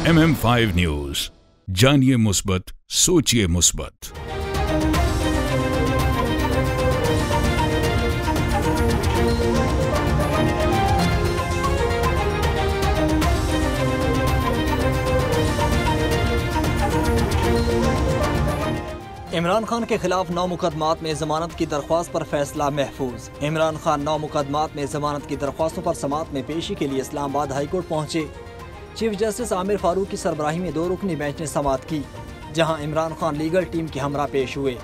MM5 news, जानिए मुस्बत, सोचिए मुस्बत। इमरान खान के खिलाफ 9 मुकदमात में जमानत की दरख्वास्त पर फैसला महफूज। इमरान खान 9 मुकदमात में जमानत की दरख्वास्तों पर समाअत में पेशी के लिए इस्लामाबाद हाई कोर्ट पहुंचे। चीफ जस्टिस आमिर फारूक की सरबराही में 2 रुकनी बेंच ने समाअत की, जहां इमरान खान लीगल टीम के हमरा पेश हुए।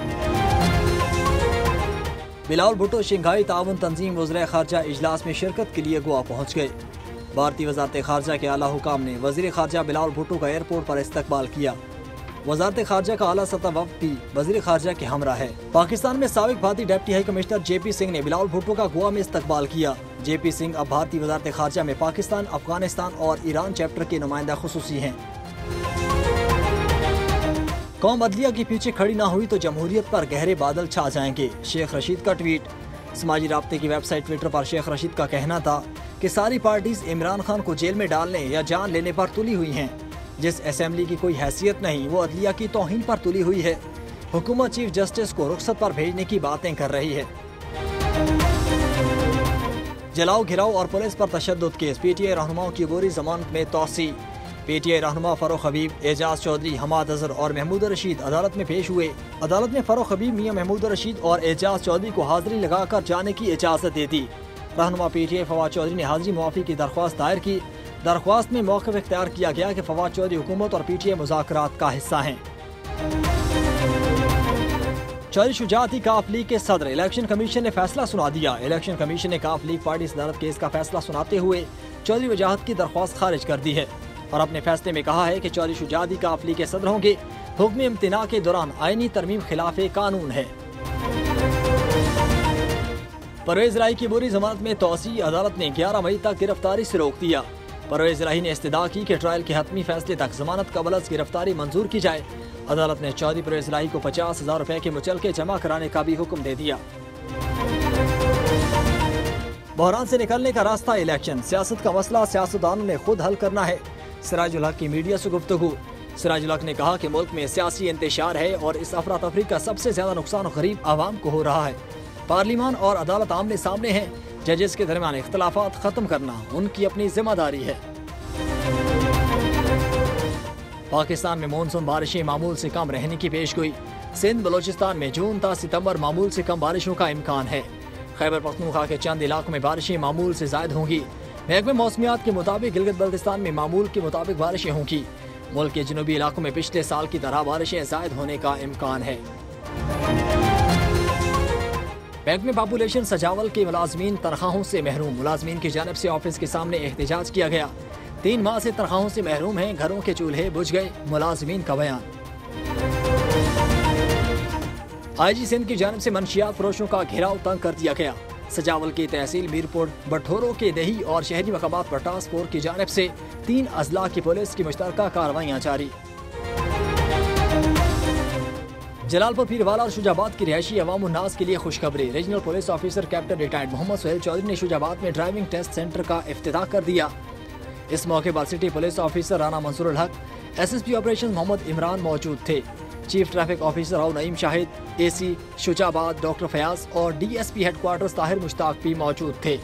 बिलावल भुट्टो शंघाई ताउन तंजीम वज़ीर ख़ारजा इजलास में शिरकत के लिए गोवा पहुँच गए। भारतीय वज़ारत ख़ारजा के आला हुकाम ने वज़ीर ख़ारजा बिलावल भुट्टो का एयरपोर्ट पर इस्तकबाल किया। वज़ारत ख़ारजा का आला सतह वफ़द भी वज़ीर ख़ारजा के हमरा है। पाकिस्तान में साबिक भारतीय deputy high commissioner JP Singh ने बिलावल भुट्टो का गोवा में इस्तकबाल किया। JP सिंह अब भारतीय वज़ारत ख़ारजा में पाकिस्तान, अफगानिस्तान और ईरान चैप्टर के नुमाइंदा ख़ुसूसी हैं। कौम अदलिया के पीछे खड़ी ना हुई तो जमहूरियत पर गहरे बादल छा जाएंगे, शेख रशीद का ट्वीट। समाजी राब्ते की वेबसाइट ट्विटर पर शेख रशीद का कहना था कि सारी पार्टीज इमरान खान को जेल में डालने या जान लेने पर तुली हुई हैं। जिस असेंबली की कोई हैसियत नहीं वो अदलिया की तौहीन पर तुली हुई है। हुकूमत चीफ जस्टिस को रुखसत पर भेजने की बातें कर रही है। जलाओ घिराओ और पुलिस पर तशद्दुद केस, PTI रहनुमाओं की अबूरी जमानत में तौसी। PTI रहनुमा फरोख हबीब, एजाज चौधरी, हमाद अजहर और महमूद रशीद अदालत में पेश हुए। अदालत में फरोख हबीब, मियां महमूद रशीद और एजाज चौधरी को हाजिरी लगाकर जाने की इजाजत दे दी। रहनुमा PTI फवाद चौधरी ने हाजिरी मुआफी की दरख्वास्त दायर की। दरख्वास्त में मौक़िफ़ इख्तियार किया गया कि फवाद चौधरी हुकूमत और PTI मुज़ाकरात का हिस्सा हैं। चौधरी शुजाअती काफ लीग के सदर, इलेक्शन कमीशन ने फैसला सुना दिया। इलेक्शन कमीशन ने काफ लीग पार्टी सदारत केस का फैसला सुनाते हुए चौधरी वजाहत की दरख्वास्त खारिज कर दी है और अपने फैसले में कहा है कि चौधरी शुजाअती काफ लीग के सदर होंगे। हुक्म इम्तिना के दौरान आईनी तरमीम खिलाफ कानून है। परवेज इलाही की बुरी जमानत में तौसी, अदालत ने 11 मई तक गिरफ्तारी से रोक दिया। परवेज इलाही ने इस्तदा की कि ट्रायल के हतमी फैसले तक जमानत कबल अज़ गिरफ्तारी मंजूर की जाए। अदालत ने चौधरी परवेज इलाही को 50,000 रुपए के मुचलके जमा कराने का भी हुक्म दे दिया। बहरान से निकलने का रास्ता इलेक्शन, सियासत का मसला सियासतदानों ने खुद हल करना है। सिराजुल हक की मीडिया से गुफ्तगू। सिराजुल हक ने कहा कि मुल्क में सियासी इंतशार है और इस अफरा तफरी का सबसे ज्यादा नुकसान गरीब आवाम को हो रहा है। पार्लिमान और अदालत आमने सामने हैं। जजेस के दरमियान इख्तलाफात खत्म करना उनकी अपनी जिम्मेदारी है। पाकिस्तान में मानसून बारिशें मामूल से कम रहने की पेशगोई। सिंध बलोचिस्तान में जून ta सितंबर मामूल से कम बारिशों का इम्कान है। खैबर पख्तूनख्वा के चंद इलाकों में बारिशें मामूल से जायद होंगी। महकमे मौसमियात के मुताबिक गिलगित बल्तिस्तान में मामूल के मुताबिक बारिशें होंगी। मुल्क के जनूबी इलाकों में पिछले साल की तरह बारिशें जायद होने का इम्कान है। बैंक में पॉपुलेशन सजावल के मुलाजमीन तनख्वाहों से महरूम, मुलाजमीन की जानिब से ऑफिस के सामने एहतजाज किया गया। 3 माह से तनख्वाहों से महरूम हैं, घरों के चूल्हे बुझ गए, मुलाजमीन का बयान। IG सिंध की जानिब से मंशियात फरोशों का घेराव तंग कर दिया गया। सजावल की तहसील मीरपुर, बटोरों के दही और शहरी मकामात पर टास्क फोर्स की जानिब से 3 अजला की पुलिस की मुश्तरका कार्रवाइयाँ जारी। जलालपुर पीरवाला और शुजाबाद की रिहायशी अवाम उन्नास के लिए खुशखबरी। Regional police officer captain retired Mohammad Suhail Chaudhry ने शुजाबाद में ड्राइविंग टेस्ट सेंटर का इफ्तिताह कर दिया। इस मौके पर city police officer Rana Mansoorul Haq, SSP operation Mohammad Imran मौजूद थे। Chief traffic officer Rao Naeem Shahid, AC Shujabad doctor Fayaz और DSP हेडक्वार्टर्स ताहिर मुश्ताक भी मौजूद थे।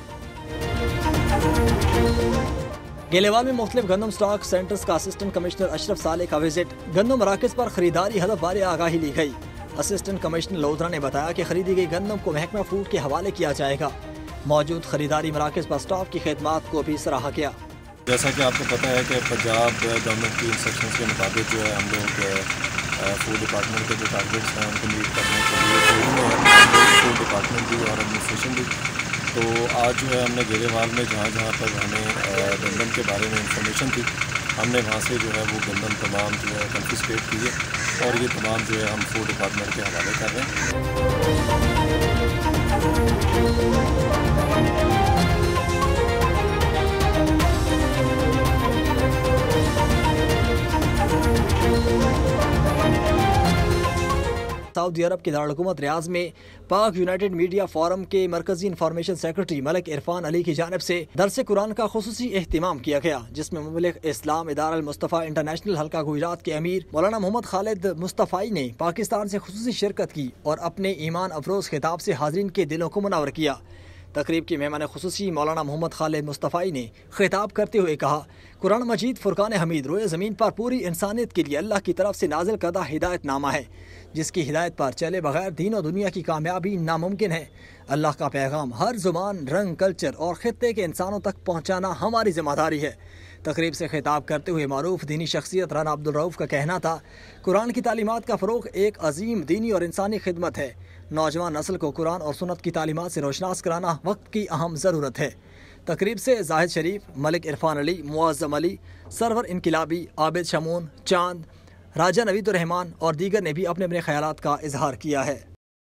गेलेवाल में मुख्तलिफ गंदम स्टॉक सेंटर्स का असिस्टेंट कमिश्नर अशरफ साले का विजिट। गंदम मराकज पर खरीदारी हदफ बारे आगाही ली गई। असिस्टेंट कमिश्नर लोधरा ने बताया कि खरीदी गई गंदम को महकमा फूड के हवाले किया जाएगा। मौजूद खरीदारी मराकज पर स्टाफ की खिदमात को भी सराहा गया। जैसा कि आपको पता है कि पंजाब गवर्नमेंट की इंस्ट्रक्शंस के मुताबिक जो है हम लोग फूड डिपार्टमेंट के जो टारगेट्स हैं उनको मीट करने के लिए फूड डिपार्टमेंट भी और एडमिनिस्ट्रेशन भी, तो आज जो है हमने गेरेवाल में जहाँ जहाँ पर हमें गंदम के बारे में इंफॉर्मेशन थी, हमने वहाँ से जो है वो गंदम तमाम जो है कन्फिस्केट की है और ये तमाम जो है हम फूड डिपार्टमेंट के हवाले कर रहे हैं। सऊदी अरब के दारुल-हुकूमत रियाज में पाक यूनाइटेड मीडिया फोरम के मरकजी इंफॉर्मेशन सेक्रेटरी मलिक इरफान अली की जानिब से दरस कुरान का खुसूसी एहतिमाम किया गया, जिसमें मुबल्लिग इस्लाम इदारा मुस्तफ़ा इंटरनेशनल हल्का गुजरात के अमीर मौलाना मोहम्मद खालिद मुस्तफ़ाई ने पाकिस्तान से खुसूसी शिरकत की और अपने ईमान अफरोज़ खिताब से हाज़रीन के दिलों को मुनव्वर किया। तकरीब की मेहमान खुसूसी मौलाना मोहम्मद खालिद मुस्तफ़ाई ने खिताब करते हुए कहा, कुरान मजीद फुरकान हमीद रोए ज़मीन पर पूरी इंसानियत के लिए अल्लाह की तरफ से नाजिल करदा हिदायत नामा है, जिसकी हिदायत पर चले बगैर दीन और दुनिया की कामयाबी नामुमकिन है। अल्लाह का पैगाम हर ज़ुबान, रंग, कल्चर और ख़ित्ते के इंसानों तक पहुँचाना हमारी ज़िम्मेदारी है। तकरीब से खिताब करते हुए मारूफ दीनी शख्सियत राना अब्दुल रऊफ़ का कहना था, कुरान की तालीमात का फ़रोग़ एक अजीम दीनी और इंसानी खिदमत है। नौजवान नस्ल को कुरान और सुन्नत की तालीमात से रोशनास कराना वक्त की अहम ज़रूरत है। तकरीब से जाहिद शरीफ, मलिक इरफान अली, मुअज़्ज़म अली, सरवर इनकिलाबी, आबिद शमून, चांद, राजा नवीद रहमान और दीगर ने भी अपने अपने ख्यालात का इजहार किया है।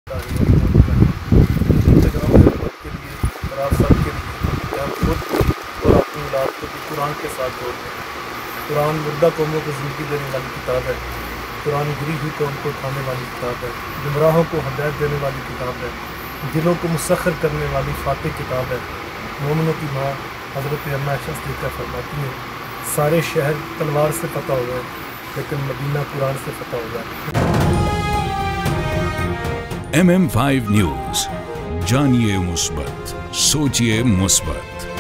कुरान के साथ जोड़ने, कुरान मुर्दा कौमों को ज़िंदगी देने वाली किताब है, कुरान गिरी हुई कौम को उठाने वाली किताब है, गुमराहों को हदायत देने वाली किताब है, दिलों को मुसख्खर करने वाली फातिह किताब है। मोमिनों की माँ हज़रत अम्मा आयशा सिद्दीक़ा फरमाती हैं, सारे शहर तलवार से फतह हो गए लेकिन मदीना कुरान से फतह हो गया। MM5 न्यूज़, जानिए मुस्बत, सोचिए मुस्बत।